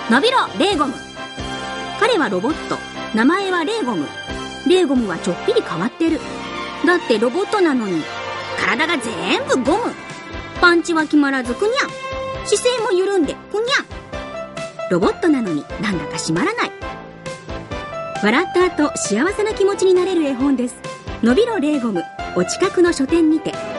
のびろレーゴム。彼はロボット、名前はレーゴム。レーゴムはちょっぴり変わってる。だってロボットなのに体が全部ゴム。パンチは決まらずくにゃん。姿勢も緩んでくにゃん。ロボットなのになんだか締まらない。笑った後幸せな気持ちになれる絵本です。のびろレーゴム、お近くの書店にて。